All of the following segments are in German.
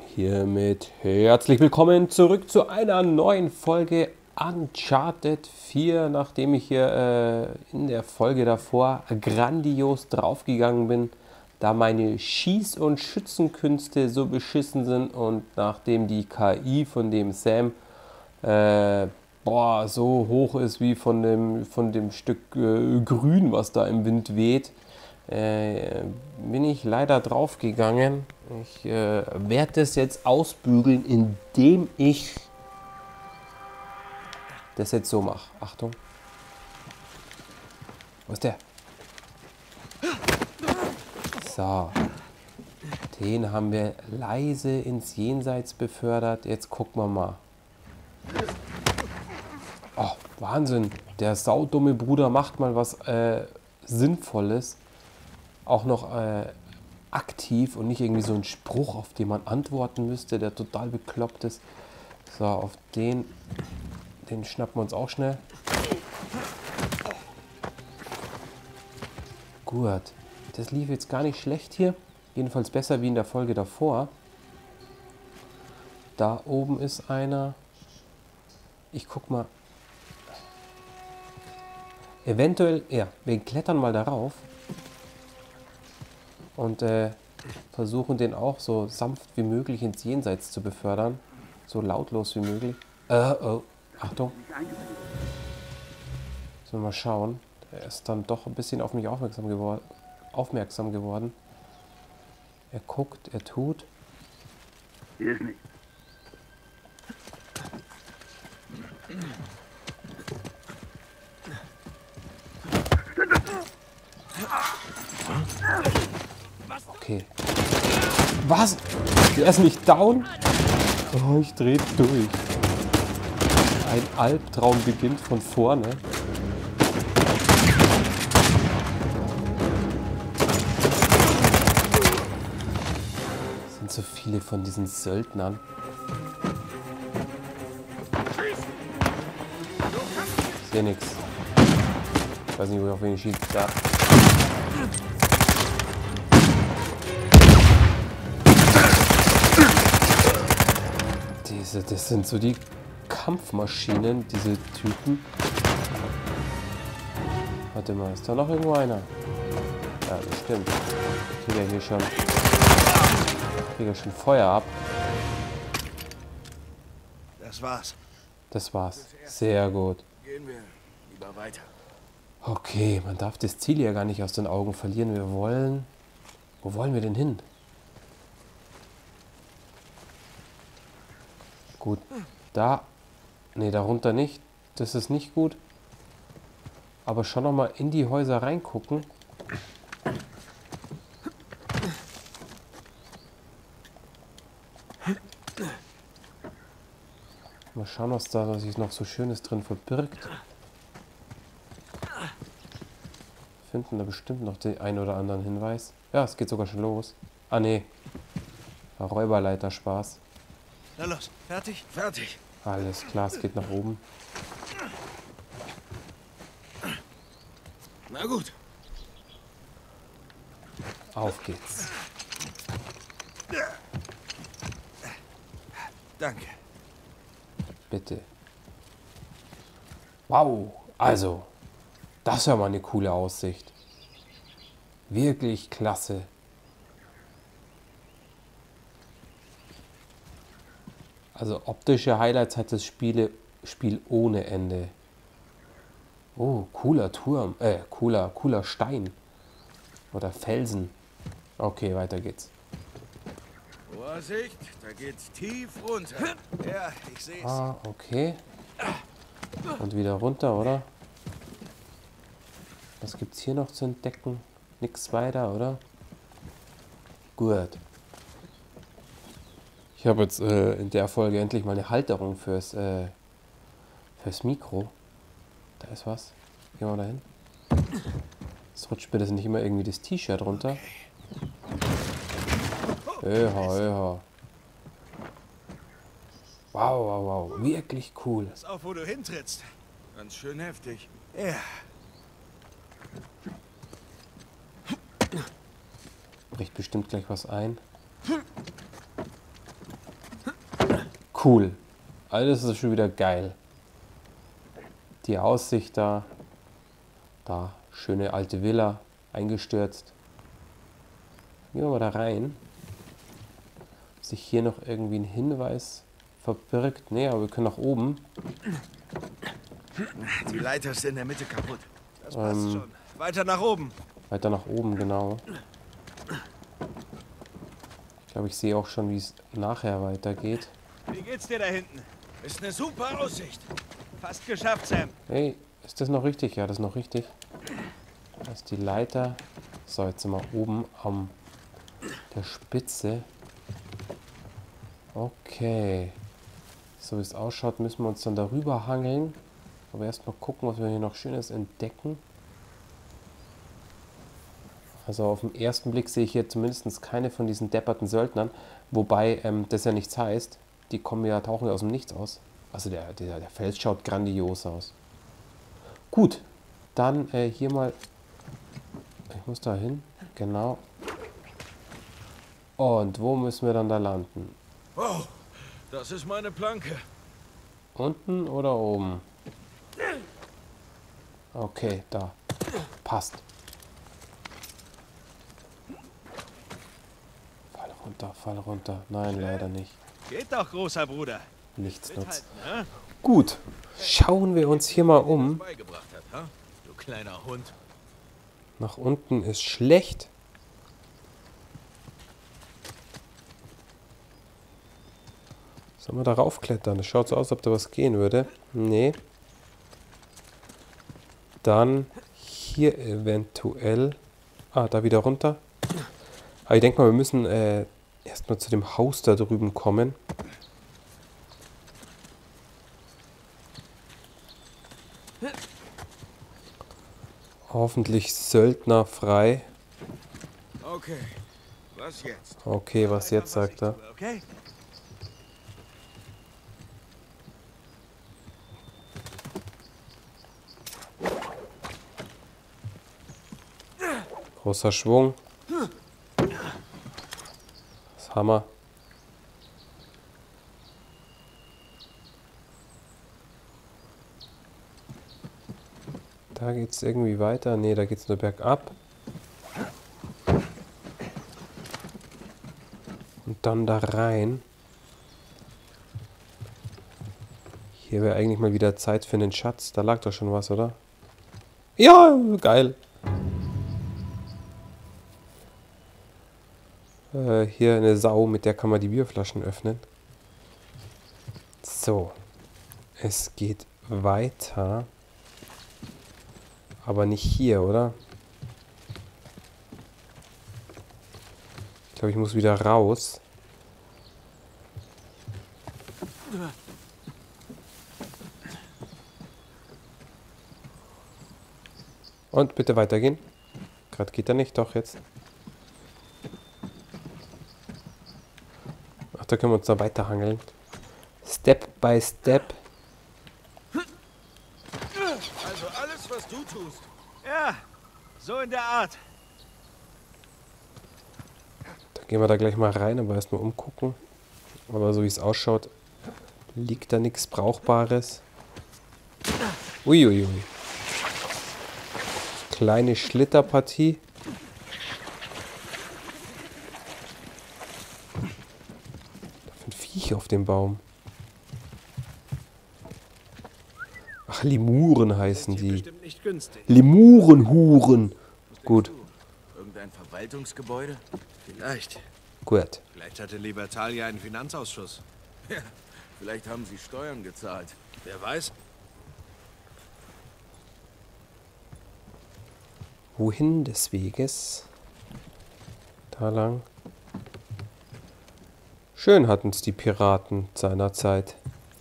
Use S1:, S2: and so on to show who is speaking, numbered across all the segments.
S1: Hiermit herzlich willkommen zurück zu einer neuen Folge Uncharted 4, nachdem ich hier in der Folge davor grandios draufgegangen bin, da meine Schieß- und Schützenkünste so beschissen sind und nachdem die KI von dem Sam so hoch ist wie von dem Stück Grün, was da im Wind weht, bin ich leider draufgegangen. Ich werde das jetzt ausbügeln, indem ich das jetzt so mache. Achtung. Wo ist der? So. Den haben wir leise ins Jenseits befördert. Jetzt gucken wir mal. Oh, Wahnsinn. Der saudumme Bruder macht mal was Sinnvolles. Auch noch aktiv und nicht irgendwie so ein Spruch, auf den man antworten müsste, der total bekloppt ist. So, auf den schnappen wir uns auch schnell. Gut, das lief jetzt gar nicht schlecht hier. Jedenfalls besser wie in der Folge davor. Da oben ist einer. Ich guck mal. Eventuell, ja, wir klettern mal darauf. Und versuchen den auch so sanft wie möglich ins Jenseits zu befördern. So lautlos wie möglich. Oh, Achtung. Müssen wir mal schauen. Er ist dann doch ein bisschen auf mich aufmerksam geworden. Er guckt, er tut.
S2: Hier ist nicht.
S1: Okay. Was? Der ist nicht down? Oh, ich drehe durch. Ein Albtraum beginnt von vorne. Es sind so viele von diesen Söldnern. Ich sehe nichts. Ich weiß nicht, auf wen ich schieße. Da. Das sind so die Kampfmaschinen, diese Typen. Warte mal, ist da noch irgendwo einer? Ja, das stimmt. Ich kriege ja hier schon, Feuer ab.
S2: Das war's.
S1: Das war's. Sehr gut.
S2: Gehen wir lieber weiter.
S1: Okay, man darf das Ziel ja gar nicht aus den Augen verlieren. Wo wollen wir denn hin? Gut, da, ne, darunter nicht, das ist nicht gut, aber schon noch mal in die Häuser reingucken. Mal schauen, was da sich noch so Schönes drin verbirgt. Finden da bestimmt noch den einen oder anderen Hinweis. Ja, es geht sogar schon los. Ah, ne, Räuberleiter Spaß.
S2: Na los, fertig? Fertig.
S1: Alles klar, es geht nach oben.
S2: Na gut.
S1: Auf geht's.
S2: Danke.
S1: Bitte. Wow, also, das ist ja mal eine coole Aussicht. Wirklich klasse. Also optische Highlights hat das Spiel ohne Ende. Oh, cooler Turm. Cooler Stein. Oder Felsen. Okay, weiter geht's.
S2: Vorsicht, da geht's tief runter. Ja, ich seh's.
S1: Ah, okay. Und wieder runter, oder? Was gibt's hier noch zu entdecken? Nix weiter, oder? Gut. Ich habe jetzt in der Folge endlich mal eine Halterung fürs Mikro. Da ist was. Gehen wir da hin. Es rutscht mir das nicht immer irgendwie das T-Shirt runter. Wow, wow, wow. Wirklich cool.
S2: Pass auf, wo du hintrittst. Ganz schön heftig. Ja.
S1: Bricht bestimmt gleich was ein. Cool. Alles ist schon wieder geil. Die Aussicht da. Da, schöne alte Villa, eingestürzt. Gehen wir mal da rein. Ob sich hier noch irgendwie ein Hinweis verbirgt. Ne, aber wir können nach oben.
S2: Die Leiter ist in der Mitte kaputt.
S3: Das passt schon. Weiter nach oben.
S1: Weiter nach oben, genau. Ich glaube, ich sehe auch schon, wie es nachher weitergeht.
S3: Wie geht's dir da hinten?
S2: Ist eine super Aussicht.
S3: Fast geschafft, Sam.
S1: Hey, ist das noch richtig? Ja, das ist noch richtig. Da ist die Leiter. So, jetzt sind wir oben am der Spitze. Okay. So wie es ausschaut, müssen wir uns dann darüber hangeln. Aber erstmal gucken, was wir hier noch Schönes entdecken. Also auf den ersten Blick sehe ich hier zumindest keine von diesen depperten Söldnern. Wobei das ja nichts heißt. Die kommen ja, tauchen ja aus dem Nichts aus. Also der Fels schaut grandios aus. Gut, dann hier mal. Ich muss da hin. Genau. Und wo müssen wir dann da landen?
S2: Oh, das ist meine Planke.
S1: Unten oder oben? Okay, da. Passt. Fall runter, fall runter. Nein, leider nicht.
S3: Geht doch, großer Bruder.
S1: Nichts nutzt.
S3: Mithalten, ne?
S1: Gut, schauen wir uns hier mal um.
S2: Beigebracht hat, ha? Du kleiner Hund.
S1: Nach unten ist schlecht. Sollen wir da raufklettern? Das schaut so aus, als ob da was gehen würde. Nee. Dann hier eventuell. Ah, da wieder runter. Aber ich denke mal, wir müssen erstmal zu dem Haus da drüben kommen. Hoffentlich söldnerfrei.
S2: Okay, was jetzt?
S1: Okay, was jetzt, sagt er.
S3: Okay?
S1: Großer Schwung. Das Hammer. Da geht es irgendwie weiter. Ne, da geht es nur bergab. Und dann da rein. Hier wäre eigentlich mal wieder Zeit für einen Schatz. Da lag doch schon was, oder? Ja, geil. Hier eine Sau, mit der kann man die Bierflaschen öffnen. So. Es geht weiter. Aber nicht hier, oder? Ich glaube, ich muss wieder raus. Und bitte weitergehen. Gerade geht er nicht, doch jetzt. Ach, da können wir uns da weiterhangeln. Step by Step.
S2: Also alles, was du tust.
S3: Ja, so in der Art.
S1: Da gehen wir da gleich mal rein, aber erstmal umgucken. Aber so wie es ausschaut, liegt da nichts Brauchbares. Uiuiui. Kleine Schlitterpartie. Da sind Viecher auf dem Baum. Ach, Lemuren heißen die.
S3: Bestimmt nicht günstig.
S1: Lemurenhuren. Gut,
S2: Irgendein Verwaltungsgebäude? Vielleicht.
S1: gut.
S3: Vielleicht hatte Libertalia einen Finanzausschuss.
S2: Ja, vielleicht haben sie Steuern gezahlt. Wer weiß?
S1: Wohin des Weges? Da lang. Schön hatten es die Piraten seinerzeit.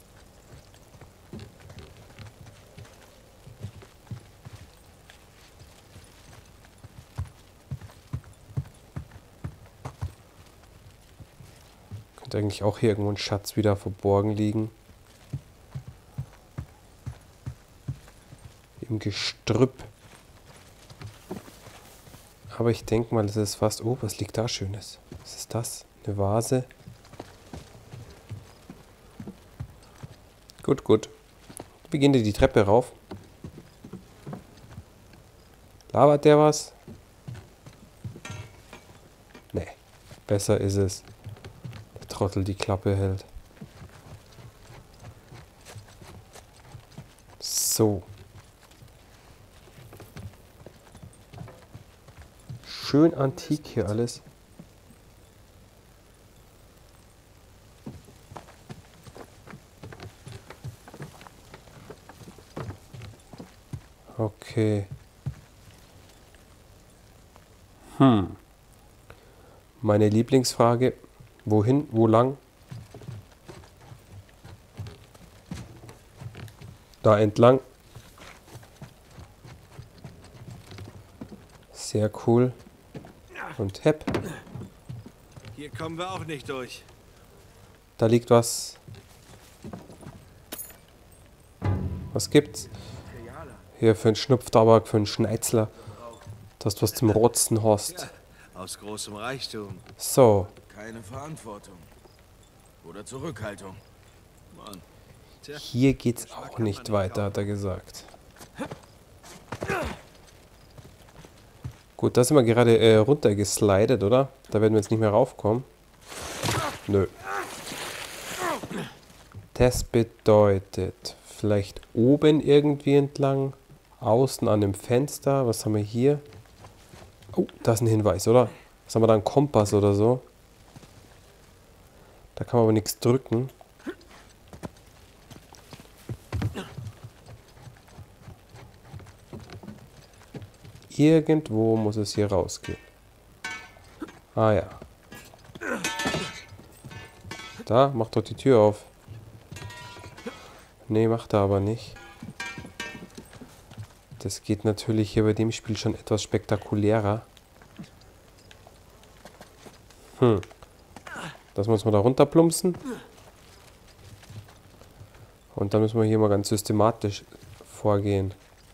S1: Könnte eigentlich auch hier irgendwo ein Schatz wieder verborgen liegen. Im Gestrüpp. Aber ich denke mal, das ist fast... Oh, was liegt da Schönes? Was ist das? Eine Vase. Gut, gut. Wie gehen die Treppe rauf? Labert der was? Nee. Besser ist es. Der Trottel die Klappe hält. So. Schön antik hier alles. Okay. Meine Lieblingsfrage. Wohin? Wo lang? Da entlang. Sehr cool. Und hepp.
S3: Hier kommen wir auch nicht durch.
S1: Da liegt was. Was gibt's? Hier für einen Schnupftabak, für einen Schneizler. Dass du was zum Rotzen hast.
S3: Ja, aus großem Reichtum.
S1: So.
S2: Keine Verantwortung. Oder Zurückhaltung.
S3: Mann. Tja,
S1: Hier geht's auch nicht weiter, hat er gesagt. Gut, da sind wir gerade runtergeslidet, oder? Da werden wir jetzt nicht mehr raufkommen. Nö. Das bedeutet, vielleicht oben irgendwie entlang, außen an dem Fenster. Was haben wir hier? Oh, da ist ein Hinweis, oder? Was haben wir da? Ein Kompass oder so? Da kann man aber nichts drücken. Irgendwo muss es hier rausgehen. Ah ja. Da, mach doch die Tür auf. Nee, macht er aber nicht. Das geht natürlich hier bei dem Spiel schon etwas spektakulärer. Das muss man da runterplumpsen. Und dann müssen wir hier mal ganz systematisch vorgehen.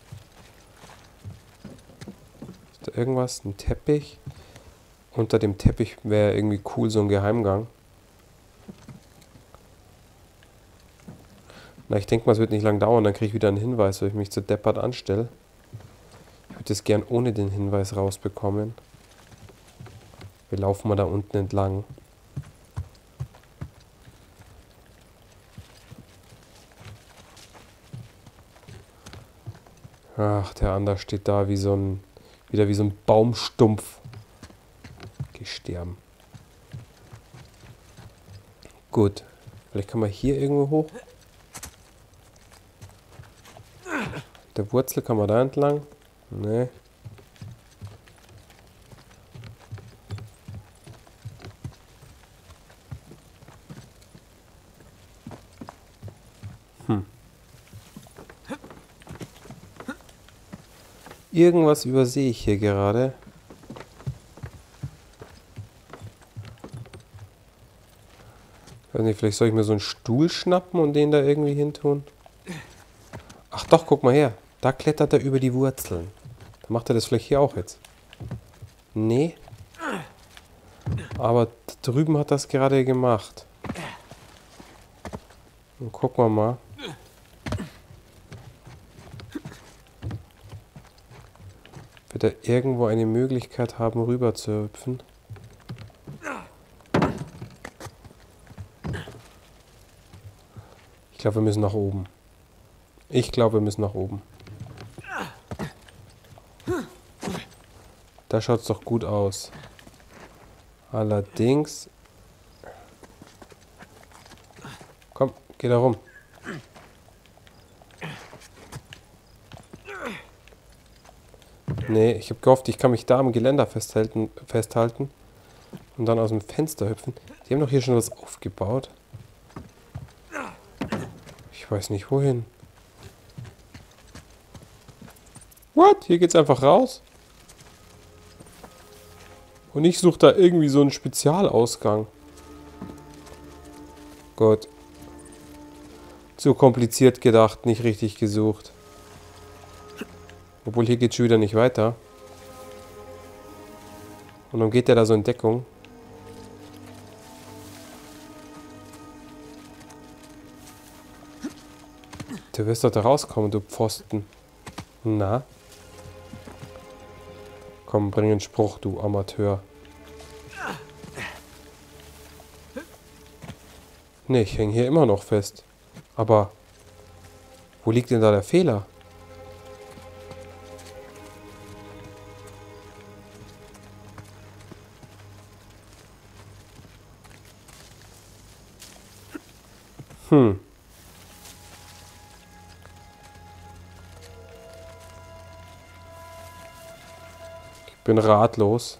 S1: Ist da irgendwas? Ein Teppich? Unter dem Teppich wäre irgendwie cool so ein Geheimgang. Na, ich denke mal, es wird nicht lang dauern, dann kriege ich wieder einen Hinweis, weil ich mich zu deppert anstelle. Ich würde das gern ohne den Hinweis rausbekommen. Wir laufen mal da unten entlang. Ach, der andere steht da wie so ein, wieder wie so ein Baumstumpf. Gesterben. Gut. Vielleicht kann man hier irgendwo hoch. Der Wurzel kann man da entlang. Nee. Irgendwas übersehe ich hier gerade. Ich weiß nicht, vielleicht soll ich mir so einen Stuhl schnappen und den da irgendwie hin tun. Ach doch, guck mal her. Da klettert er über die Wurzeln. Dann macht er das vielleicht hier auch jetzt. Nee. Aber drüben hat das gerade gemacht. Und gucken wir mal. Wird er irgendwo eine Möglichkeit haben, rüber zu hüpfen? Ich glaube, wir müssen nach oben. Ich glaube, wir müssen nach oben. Da schaut es doch gut aus. Allerdings... Komm, geh da rum. Nee, ich habe gehofft, ich kann mich da am Geländer festhalten und dann aus dem Fenster hüpfen. Die haben doch hier schon was aufgebaut. Ich weiß nicht wohin. What? Hier geht's einfach raus? Und ich suche da irgendwie so einen Spezialausgang. Gut. Zu kompliziert gedacht, nicht richtig gesucht. Obwohl, hier geht es schon wieder nicht weiter. Und dann geht der da so in Deckung. Du wirst doch da rauskommen, du Pfosten. Na? Komm, bring einen Spruch, du Amateur. Ne, ich hänge hier immer noch fest. Aber wo liegt denn da der Fehler? Ich bin ratlos.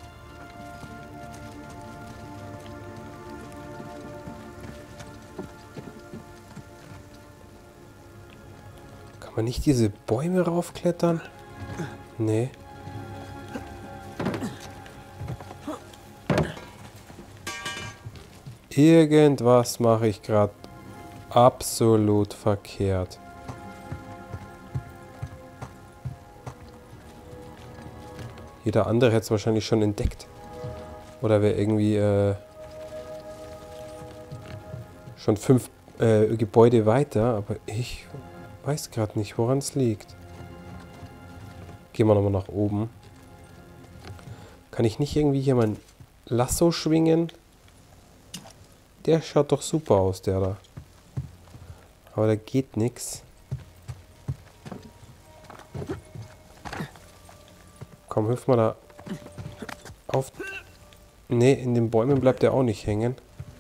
S1: Kann man nicht diese Bäume raufklettern? Nee. Irgendwas mache ich gerade absolut verkehrt. Jeder andere hätte es wahrscheinlich schon entdeckt. Oder wäre irgendwie schon 5 Gebäude weiter. Aber ich weiß gerade nicht, woran es liegt. Gehen wir nochmal nach oben. Kann ich nicht irgendwie hier mein Lasso schwingen? Der schaut doch super aus, der da. Aber da geht nichts. Komm, hüpf mal da auf. Ne, in den Bäumen bleibt er auch nicht hängen.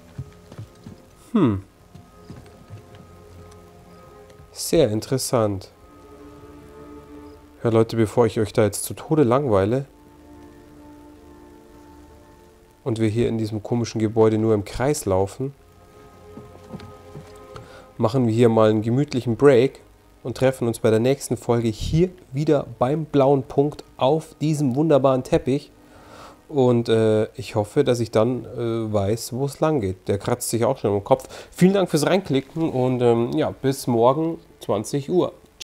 S1: Sehr interessant. Ja, Leute, bevor ich euch da jetzt zu Tode langweile und wir hier in diesem komischen Gebäude nur im Kreis laufen, machen wir hier mal einen gemütlichen Break und treffen uns bei der nächsten Folge hier wieder beim blauen Punkt auf diesem wunderbaren Teppich. Und ich hoffe, dass ich dann weiß, wo es lang geht. Der kratzt sich auch schon im Kopf. Vielen Dank fürs Reinklicken und ja, bis morgen 20 Uhr.